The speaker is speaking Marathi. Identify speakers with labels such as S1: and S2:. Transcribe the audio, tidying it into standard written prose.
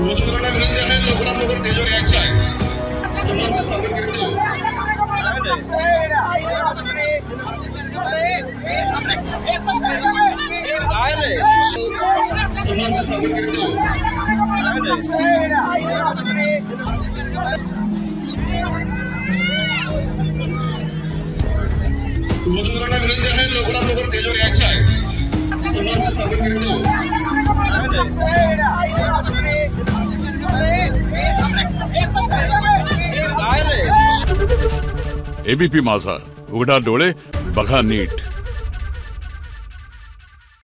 S1: मजूरांना विनंती आहे लवकरात लवकर तेजोरी यायचं आहे. मजूरांना विनंती आहे लवकरात लवकर तेजोरी यायचं आहे.
S2: ABP माझा, उघडा डोळे बघा नीट.